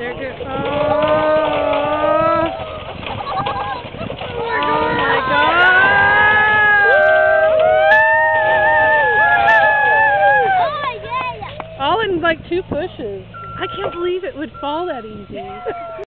There it goes. Oh my God! All in like 2 pushes. I can't believe it would fall that easy.